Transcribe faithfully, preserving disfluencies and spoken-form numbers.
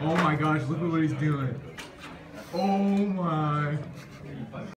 Oh my gosh, look at what he's doing. Oh my.